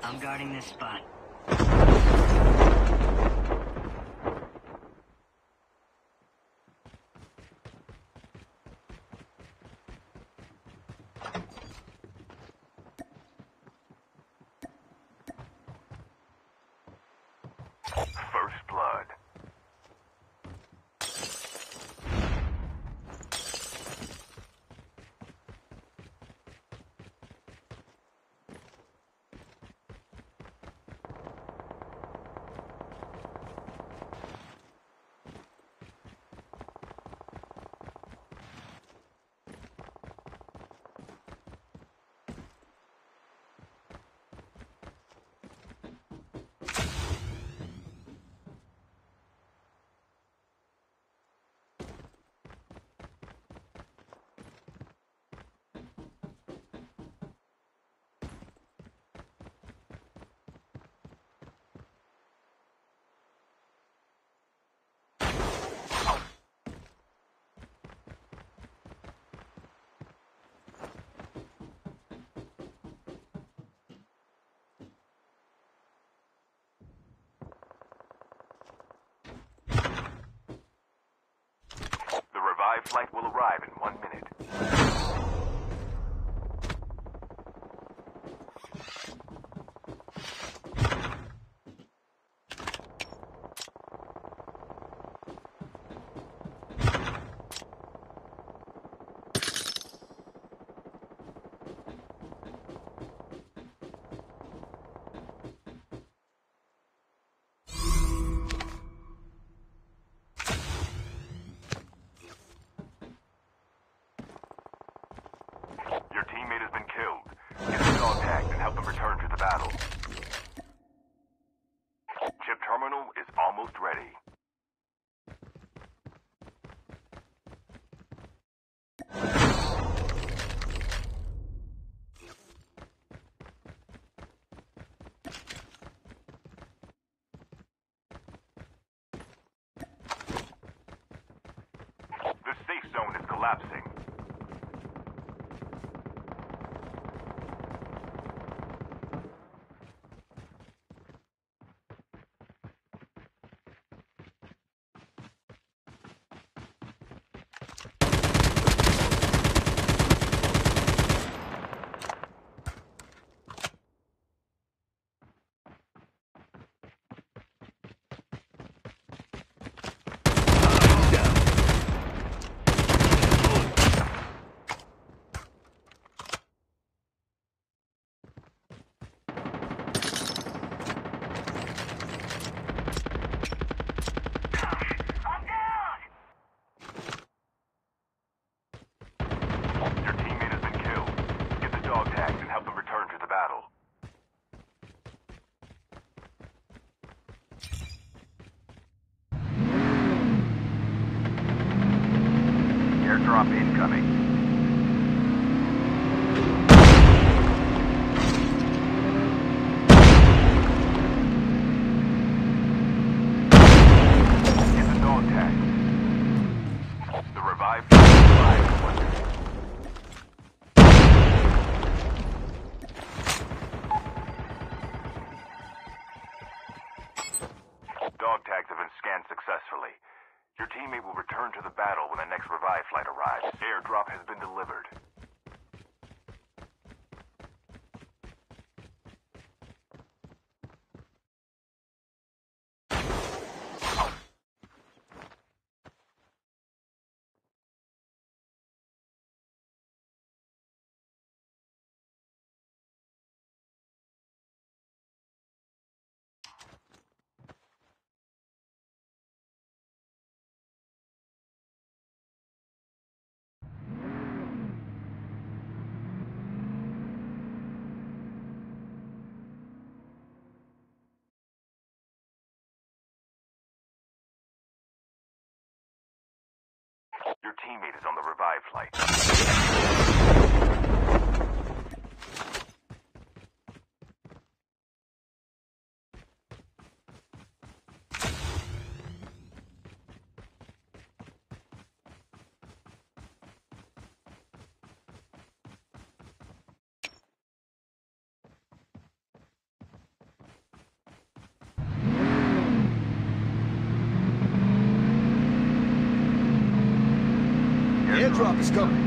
I'm guarding this spot. First blood. The revived flight will arrive in 1 minute. Your teammate has been killed. Get the dog tagged and help them return to the battle. Chip terminal is almost ready. The safe zone is collapsing. Your teammate has been killed. Get the dog tagged and help them return to the battle. Airdrop incoming. Get the dog tagged. The revived flight will arrive in 1 minute. Dog tags have been scanned successfully. Your teammate will return to the battle when the next revive flight arrives. Airdrop has been delivered. Your teammate is on the revive flight. Airdrop is coming.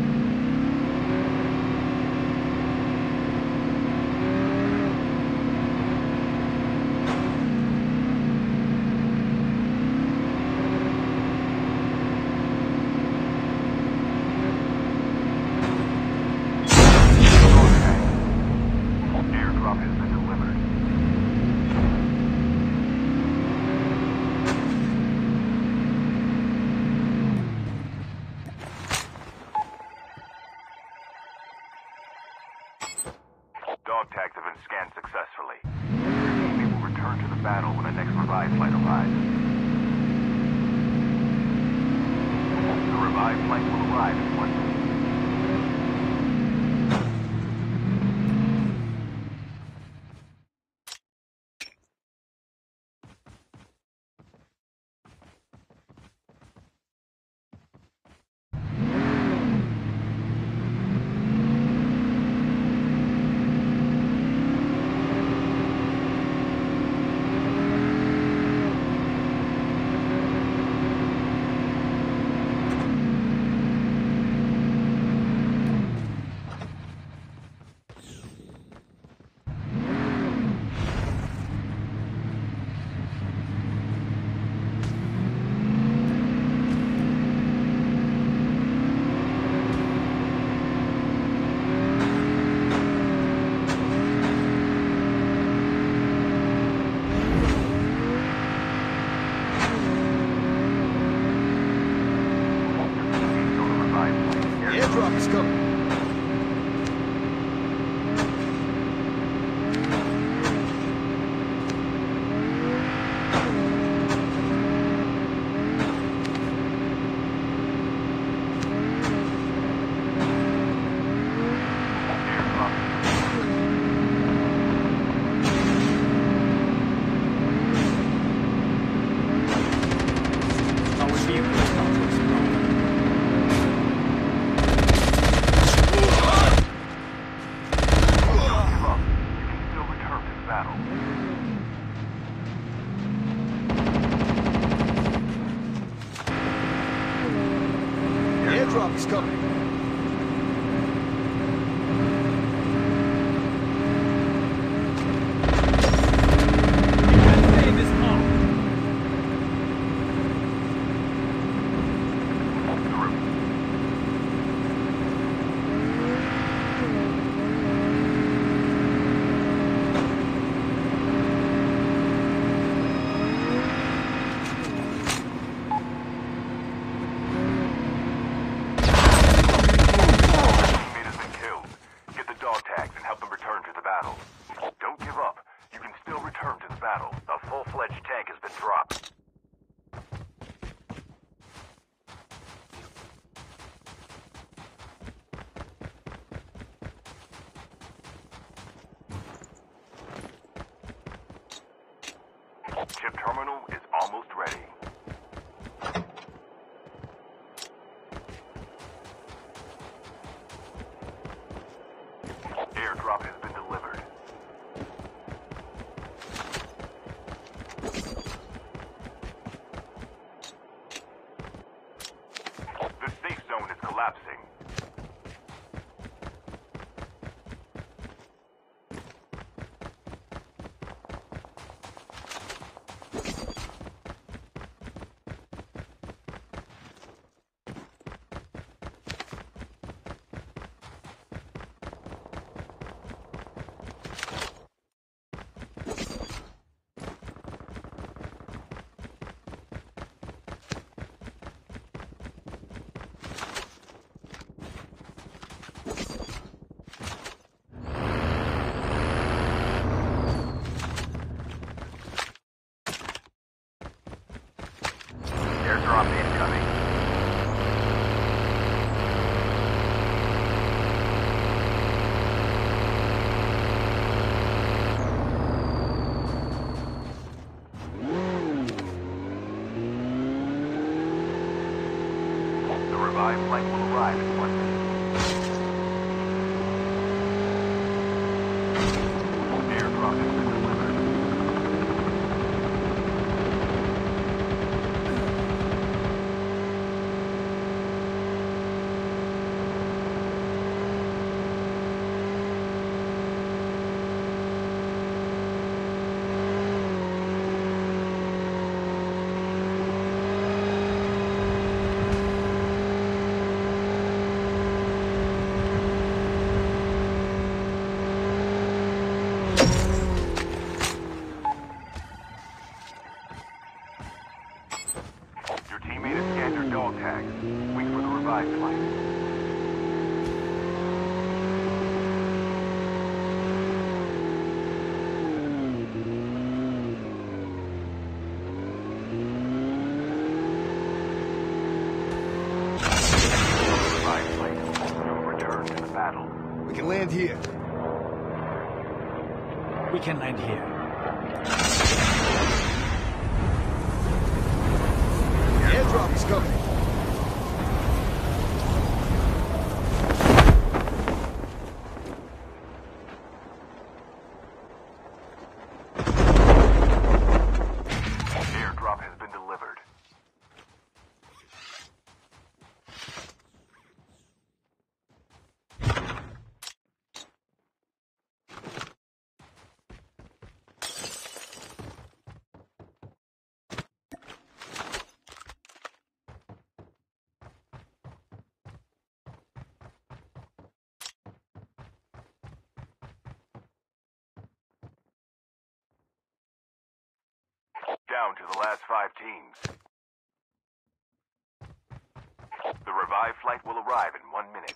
Airdrop has been delivered. Dog tags have been scanned successfully. Your teammate will return to the battle when the next revive flight arrives. The revive flight will arrive in 1 minute. Airdrop is coming. Our vehicle is not responding. Airdrop is coming. Save is on. Don't give up. You can still return to the battle. A full-fledged tank has been dropped. Chip terminal is almost ready. Airdrop has been delivered. The safe zone is collapsing. Airdrop incoming. The revived flight will arrive in 1 minute. Airdrop has been delivered. battle. We can land here. We can land here. Airdrop is coming. Airdrop has been delivered. Down to the last 5 teams. The revived flight will arrive in 1 minute.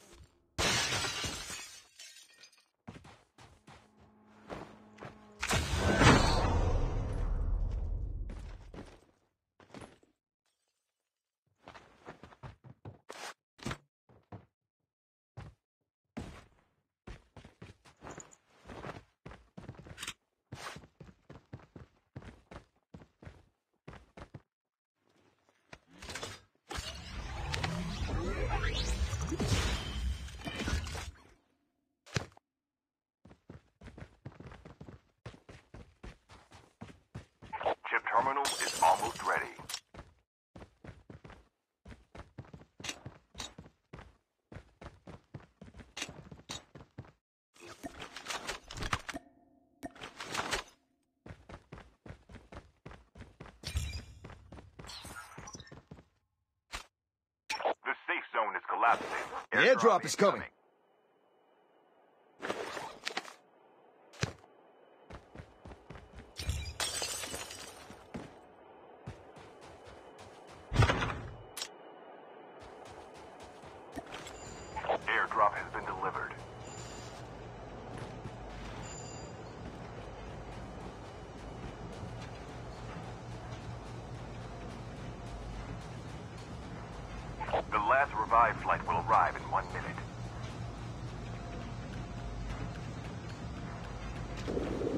Chip terminal is almost ready. The safe zone is collapsing. The airdrop is coming. Airdrop has been delivered. The last revived flight will arrive in 1 minute.